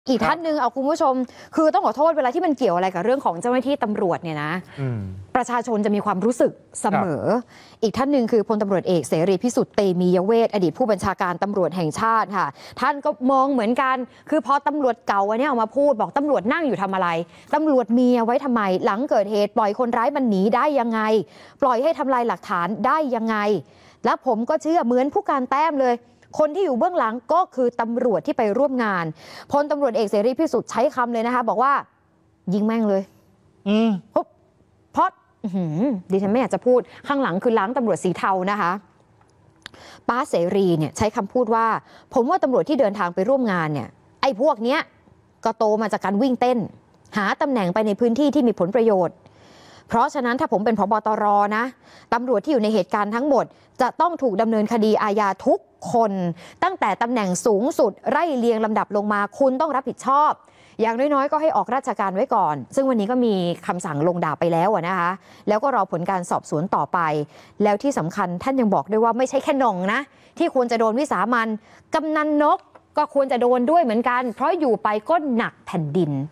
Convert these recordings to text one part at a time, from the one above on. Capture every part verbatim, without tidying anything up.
อีกท่านหนึ่งเอาคุณผู้ชมคือต้องขอโทษเวลาที่มันเกี่ยวอะไรกับเรื่องของเจ้าหน้าที่ตำรวจเนี่ยนะประชาชนจะมีความรู้สึกเสมออีกท่านหนึ่งคือพลตำรวจเอกเสรีพิสุทธิ์เตมียเวทอดีตผู้บัญชาการตำรวจแห่งชาติค่ะท่านก็มองเหมือนกันคือพอตำรวจเก่าเนี่ยออกมาพูดบอกตำรวจนั่งอยู่ทำอะไรตำรวจมีเอาไว้ทำไมหลังเกิดเหตุปล่อยคนร้ายมันหนีได้ยังไงปล่อยให้ทำลายหลักฐานได้ยังไงและผมก็เชื่อเหมือนผู้การแต้มเลยคนที่อยู่เบื้องหลังก็คือตำรวจที่ไปร่วมงานพลตำรวจเอกเสรีพิสุทธิ์ใช้คำเลยนะคะบอกว่ายิงแม่งเลยอืมเพราะดิฉันไม่อยากจะพูดข้างหลังคือล้างตำรวจสีเทานะคะป้าเสรีเนี่ยใช้คำพูดว่าผมว่าตำรวจที่เดินทางไปร่วมงานเนี่ยไอ้พวกเนี้ยก็โตมาจากการวิ่งเต้นหาตำแหน่งไปในพื้นที่ที่มีผลประโยชน์เพราะฉะนั้นถ้าผมเป็นผบ.ตร.นะตำรวจที่อยู่ในเหตุการณ์ทั้งหมดจะต้องถูกดำเนินคดีอาญาทุกคนตั้งแต่ตำแหน่งสูงสุดไล่เรียงลำดับลงมาคุณต้องรับผิดชอบอย่างน้อยๆก็ให้ออกราชการไว้ก่อนซึ่งวันนี้ก็มีคำสั่งลงดาบไปแล้วนะคะแล้วก็รอผลการสอบสวนต่อไปแล้วที่สำคัญท่านยังบอกด้วยว่าไม่ใช่แค่หน่องนะที่ควรจะโดนวิสามัญกำนันนกก็ควรจะโดนด้วยเหมือนกันเพราะอยู่ไปก็หนักแผ่นดิน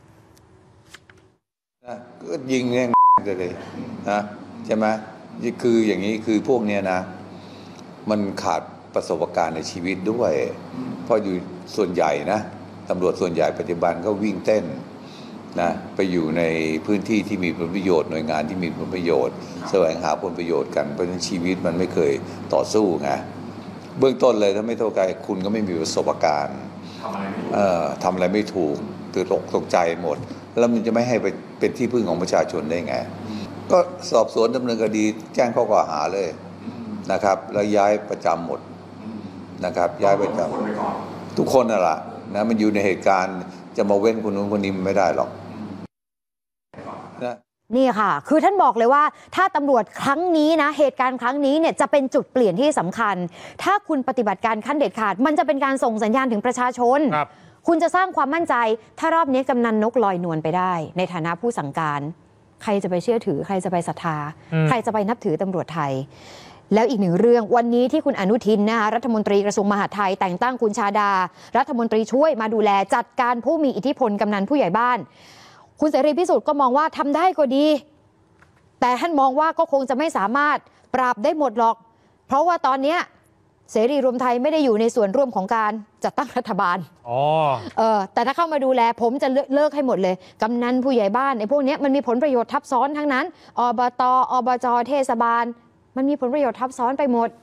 ก็ยิงแง่งเลยนะใช่ไหมคืออย่างนี้คือพวกเนี้ยนะมันขาดประสบการณ์ในชีวิตด้วยเพราะอยู่ส่วนใหญ่นะตำรวจส่วนใหญ่ปัจจุบันก็วิ่งเต้นนะไปอยู่ในพื้นที่ที่มีผลประโยชน์หน่วยงานที่มีผลประโยชน์แสวงหาผลประโยชน์กันเพราะฉะนั้นชีวิตมันไม่เคยต่อสู้ไงเบื้องต้นเลยถ้าไม่เท่ากันคุณก็ไม่มีประสบการณ์ทำอะไรไม่ถูกตื่นตกตกใจหมดแล้วมันจะไม่ให้ไปเป็นที่พึ่งของประชาชนได้ไงก็สอบสวนดำเนินคดีแจ้งข้อกล่าวหาเลยนะครับแล้วย้ายประจำหมดนะครับย้ายประจำทุกคนน่ะล่ะนะมันอยู่ในเหตุการณ์จะมาเว้นคนนู้นคนนี้มันไม่ได้หรอกนะนี่ค่ะคือท่านบอกเลยว่าถ้าตำรวจครั้งนี้นะเหตุการณ์ครั้งนี้เนี่ยจะเป็นจุดเปลี่ยนที่สำคัญถ้าคุณปฏิบัติการขั้นเด็ดขาดมันจะเป็นการส่งสัญญาณถึงประชาชนคุณจะสร้างความมั่นใจถ้ารอบนี้กำนันนกลอยนวลไปได้ในฐานะผู้สั่งการใครจะไปเชื่อถือใครจะไปศรัทธาใครจะไปนับถือตำรวจไทยแล้วอีกหนึ่งเรื่องวันนี้ที่คุณอนุทินนะคะรัฐมนตรีกระทรวงมหาดไทยแต่งตั้งคุณชาดารัฐมนตรีช่วยมาดูแลจัดการผู้มีอิทธิพลกำนันผู้ใหญ่บ้านคุณเสรีพิสุทธิ์ก็มองว่าทำได้ก็ดีแต่ท่านมองว่าก็คงจะไม่สามารถปราบได้หมดหรอกเพราะว่าตอนนี้เสรีรวมไทยไม่ได้อยู่ในส่วนร่วมของการจัดตั้งรัฐบาลอ๋อเออแต่ถ้าเข้ามาดูแลผมจะเลิกให้หมดเลยกำนันผู้ใหญ่บ้านไอ้พวกนี้มันมีผลประโยชน์ทับซ้อนทั้งนั้นอบต.อบจ.เทศบาลมันมีผลประโยชน์ทับซ้อนไปหมด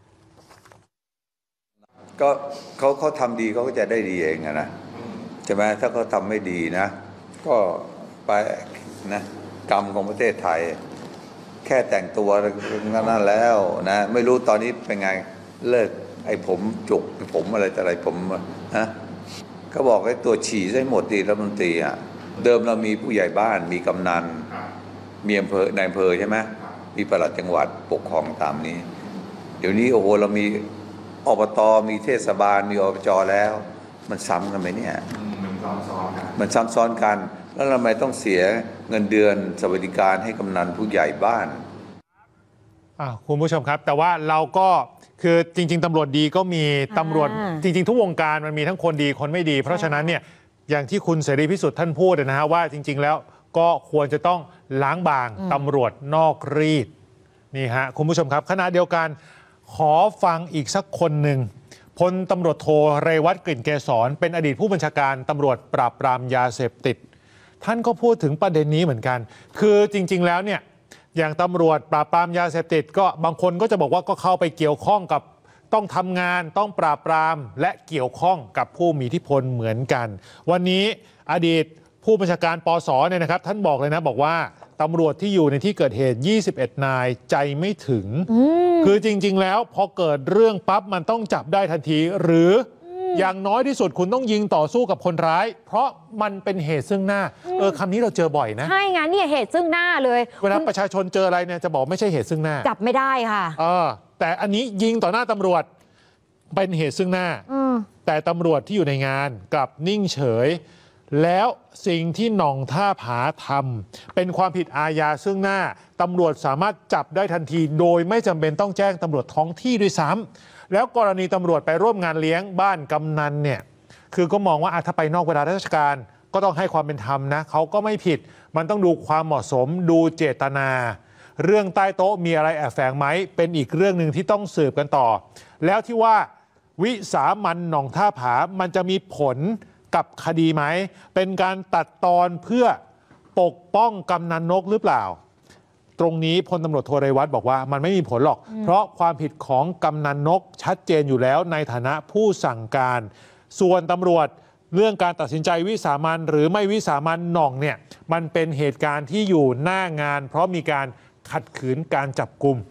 ก็เขาเขาทำดีเขาก็จะได้ดีเองนะใช่ไหมถ้าเขาทำไม่ดีนะก็ไปนะกรรมของประเทศไทยแค่แต่งตัวนั่นแล้วนะไม่รู้ตอนนี้เป็นไงเลิกไอ้ผมจุกผมอะไรแต่อะไรผมฮะเขาบอกให้ตัวฉี่ให้หมดดีรัฐมนตรีอ่ะเดิมเรามีผู้ใหญ่บ้านมีกำนันมีอำเภอนายอำเภอใช่ไหมมีปลัดจังหวัดปกครองตามนี้เดี๋ยวนี้โอ้โหเรามีอบต.มีเทศบาลมีอบจ.แล้วมันซ้ำกันไหมเนี่ยมันซ้ำซ้อนกันมันซ้ำซ้อนกันแล้วทำไมต้องเสียเงินเดือนสวัสดิการให้กำนันผู้ใหญ่บ้านคุณผู้ชมครับแต่ว่าเราก็คือจริงๆตำรวจดีก็มีตำรวจจริงๆทุกวงการมันมีทั้งคนดีคนไม่ดีเพราะฉะนั้นเนี่ยอย่างที่คุณเสรีพิสุทธิ์ท่านพูดนะฮะว่าจริงๆแล้วก็ควรจะต้องล้างบางตำรวจนอกรีดนี่ฮะคุณผู้ชมครับขณะเดียวกันขอฟังอีกสักคนหนึ่งพลตำรวจโทเรวัตกลิ่นเกษรเป็นอดีตผู้บัญชาการตำรวจปราบปรามยาเสพติดท่านก็พูดถึงประเด็นนี้เหมือนกันคือจริงๆแล้วเนี่ยอย่างตำรวจปราบปรามยาเสพติดก็บางคนก็จะบอกว่าก็เข้าไปเกี่ยวข้องกับต้องทำงานต้องปราบปรามและเกี่ยวข้องกับผู้มีอิทธิพลเหมือนกันวันนี้อดีตผู้บัญชาการปส.เนี่ยนะครับท่านบอกเลยนะบอกว่าตำรวจที่อยู่ในที่เกิดเหตุยี่สิบเอ็ดนายใจไม่ถึงคือจริงๆแล้วพอเกิดเรื่องปั๊บมันต้องจับได้ทันทีหรืออย่างน้อยที่สุดคุณต้องยิงต่อสู้กับคนร้ายเพราะมันเป็นเหตุซึ่งหน้าเออคำนี้เราเจอบ่อยนะใช่ไงเนี่ยเหตุซึ่งหน้าเลยเวลาประชาชนเจออะไรเนี่ยจะบอกไม่ใช่เหตุซึ่งหน้าจับไม่ได้ค่ะเออแต่อันนี้ยิงต่อหน้าตำรวจเป็นเหตุซึ่งหน้าแต่ตำรวจที่อยู่ในงานกลับนิ่งเฉยแล้วสิ่งที่หน่องท่าผาทำเป็นความผิดอาญาซึ่งหน้าตำรวจสามารถจับได้ทันทีโดยไม่จำเป็นต้องแจ้งตำรวจท้องที่ด้วยซ้ำแล้วกรณีตำรวจไปร่วมงานเลี้ยงบ้านกำนันเนี่ยคือก็มองว่าถ้าไปนอกเวลาราชการก็ต้องให้ความเป็นธรรมนะเขาก็ไม่ผิดมันต้องดูความเหมาะสมดูเจตนาเรื่องใต้โต๊ะมีอะไรแอบแฝงไหมเป็นอีกเรื่องหนึ่งที่ต้องสืบกันต่อแล้วที่ว่าวิสามันหนองท่าผามันจะมีผลกับคดีไหมเป็นการตัดตอนเพื่อปกป้องกำนันนกหรือเปล่าตรงนี้พลตำรวจโทเรวัตบอกว่ามันไม่มีผลหรอกเพราะความผิดของกำนันนกชัดเจนอยู่แล้วในฐานะผู้สั่งการส่วนตำรวจเรื่องการตัดสินใจวิสามันหรือไม่วิสามันหน่องเนี่ยมันเป็นเหตุการณ์ที่อยู่หน้างานเพราะมีการขัดขืนการจับกุม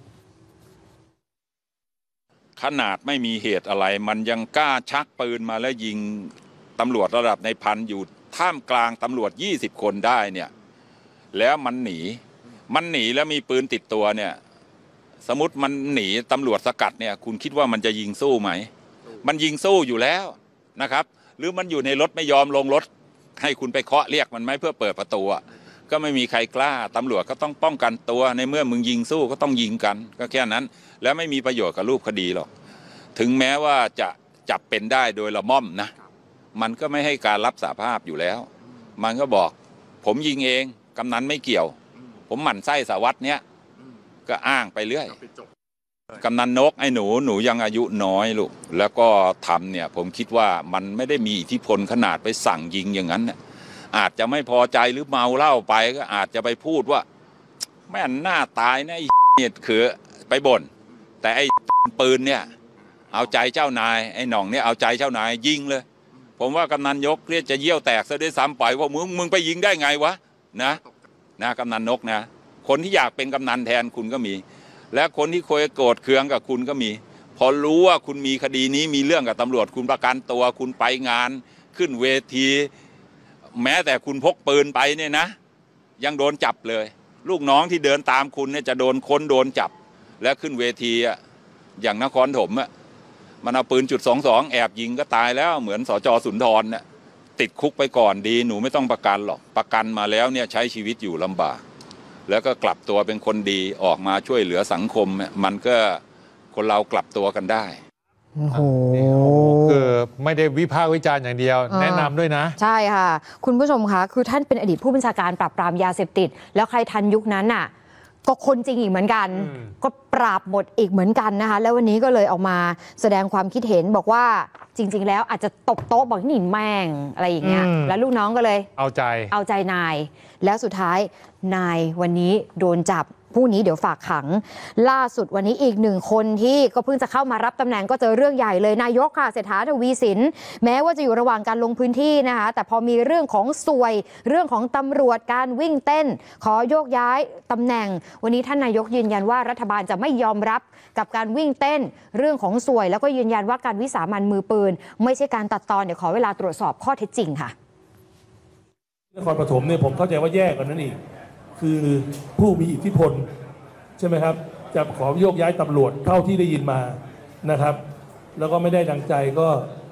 ขนาดไม่มีเหตุอะไรมันยังกล้าชักปืนมาแล้วยิงตำรวจระดับในพันอยู่ท่ามกลางตำรวจยี่สิบคนได้เนี่ยแล้วมันหนีมันหนีแล้วมีปืนติดตัวเนี่ยสมมติมันหนีตำรวจสกัดเนี่ยคุณคิดว่ามันจะยิงสู้ไหมมันยิงสู้อยู่แล้วนะครับหรือมันอยู่ในรถไม่ยอมลงรถให้คุณไปเคาะเรียกมันไหมเพื่อเปิดประตูก็ไม่มีใครกล้าตำรวจก็ต้องป้องกันตัวในเมื่อมึงยิงสู้ก็ต้องยิงกันก็แค่นั้นแล้วไม่มีประโยชน์กับรูปคดีหรอกถึงแม้ว่าจะจับเป็นได้โดยละม่อมนะมันก็ไม่ให้การรับสารภาพอยู่แล้วมันก็บอกผมยิงเองกำนันไม่เกี่ยวผมหมั่นไส้สารวัตรเนี้ยก็อ้างไปเรื่อยกำนันนกไอ้หนูหนูยังอายุน้อยลูกแล้วก็ทำเนี่ยผมคิดว่ามันไม่ได้มีอิทธิพลขนาดไปสั่งยิงอย่างนั้นเนี่ยอาจจะไม่พอใจหรือเมาเหล้าไปก็อาจจะไปพูดว่าแม่นหน้าตายนะไอ้เนี่ยคือไปบ่นแต่ไอ้ปืนเนี่ยเอาใจเจ้านายไอ้หน่องเนี่ยเอาใจเจ้านายยิงเลยผมว่ากำนันยกเรียกจะเยี่ยวแตกซะด้วยซ้ำไปว่ามึงมึงไปยิงได้ไงวะนะนะกำนันนกนะคนที่อยากเป็นกำนันแทนคุณก็มีและคนที่เคยโกรธเคืองกับคุณก็มีพอรู้ว่าคุณมีคดีนี้มีเรื่องกับตำรวจคุณประกันตัวคุณไปงานขึ้นเวทีแม้แต่คุณพกปืนไปเนี่ยนะยังโดนจับเลยลูกน้องที่เดินตามคุณเนี่ยจะโดนค้นโดนจับและขึ้นเวทีอ่ะอย่างนครถมอ่ะมันเอาปืนจุดสองสองแอบยิงก็ตายแล้วเหมือนสจสุนทรเนี่ยติดคุกไปก่อนดีหนูไม่ต้องประกันหรอกประกันมาแล้วเนี่ยใช้ชีวิตอยู่ลำบากแล้วก็กลับตัวเป็นคนดีออกมาช่วยเหลือสังคมมันก็คนเรากลับตัวกันได้โอ้โหคือไม่ได้วิพากษ์วิจารณ์อย่างเดียวแนะนำด้วยนะใช่ค่ะคุณผู้ชมคะคือท่านเป็นอดีตผู้บัญชาการปราบปรามยาเสพติดแล้วใครทันยุคนั้นน่ะก็คนจริงอีกเหมือนกันก็ปราบหมดอีกเหมือนกันนะคะแล้ววันนี้ก็เลยออกมาแสดงความคิดเห็นบอกว่าจริงๆแล้วอาจจะตบโต๊ะบอกนี่แม่งอะไรอย่างเงี้ยแล้วลูกน้องก็เลยเอาใจเอาใจนายแล้วสุดท้ายนายวันนี้โดนจับพรุ่งนี้เดี๋ยวฝากขังล่าสุดวันนี้อีกหนึ่งคนที่ก็เพิ่งจะเข้ามารับตำแหน่งก็เจอเรื่องใหญ่เลยนายกค่ะเศรษฐาทวีสินแม้ว่าจะอยู่ระหว่างการลงพื้นที่นะคะแต่พอมีเรื่องของสวยเรื่องของตำรวจการวิ่งเต้นขอโยกย้ายตำแหน่งวันนี้ท่านนายกยืนยันว่ารัฐบาลจะไม่ยอมรับกับการวิ่งเต้นเรื่องของสวยแล้วก็ยืนยันว่าการวิสามันมือปืนไม่ใช่การตัดตอนเดี๋ยวขอเวลาตรวจสอบข้อเท็จจริงค่ะนครปฐมเนี่ยผมเข้าใจว่าแย่กว่านั้นอีกคือผู้มีอิทธิพลใช่ไหมครับจะขอโยกย้ายตำรวจเท่าที่ได้ยินมานะครับแล้วก็ไม่ได้ดังใจก็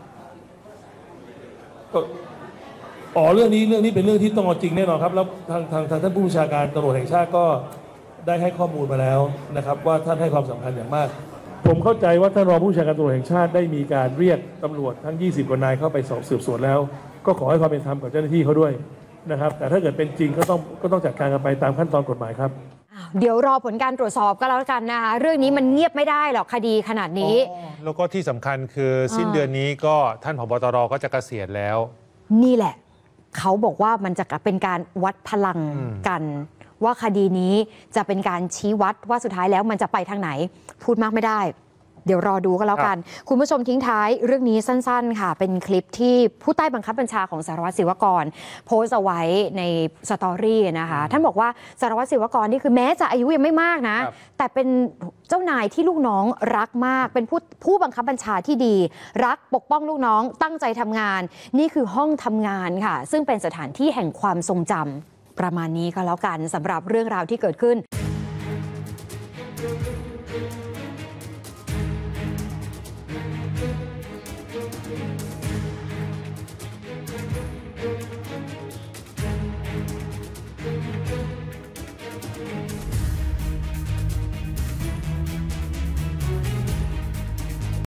ก็อ๋อเรื่องนี้เรื่องนี้เป็นเรื่องที่ต้องเอาจริงแน่นอนครับแล้วทางทางทางท่านผู้บัญชาการตำรวจแห่งชาติก็ได้ให้ข้อมูลมาแล้วนะครับว่าท่านให้ความสำคัญอย่างมากผมเข้าใจว่าท่านรองผู้บัญชาการตำรวจแห่งชาติได้มีการเรียกตำรวจทั้งยี่สิบกว่านายเข้าไปสอบสืบสวนแล้วก็ขอให้ความเป็นธรรมกับเจ้าหน้าที่เขาด้วยนะครับแต่ถ้าเกิดเป็นจริงก็ต้องก็ต้องจัดการกันไปตามขั้นตอนกฎหมายครับเดี๋ยวรอผลการตรวจสอบก็แล้วกันนะคะเรื่องนี้มันเงียบไม่ได้หรอกคดีขนาดนี้แล้วก็ที่สำคัญคือสิ้นเดือนนี้ก็ท่านผบ.ตร.ก็จะเกษียณแล้วนี่แหละเขาบอกว่ามันจะเป็นการวัดพลังกันว่าคดีนี้จะเป็นการชี้วัดว่าสุดท้ายแล้วมันจะไปทางไหนพูดมากไม่ได้เดี๋ยวรอดูก็แล้วกันคุณผู้ชมทิ้งท้ายเรื่องนี้สั้นๆค่ะเป็นคลิปที่ผู้ใต้บังคับบัญชาของสารวัตรศิวกรโพสต์เอาไว้ในสตอรี่นะคะท่านบอกว่าสารวัตรศิวกรนี่คือแม้จะอายุยังไม่มากนะแต่เป็นเจ้านายที่ลูกน้องรักมากเป็นผู้ผู้บังคับบัญชาที่ดีรักปกป้องลูกน้องตั้งใจทำงานนี่คือห้องทำงานค่ะซึ่งเป็นสถานที่แห่งความทรงจำประมาณนี้ก็แล้วกันสำหรับเรื่องราวที่เกิดขึ้น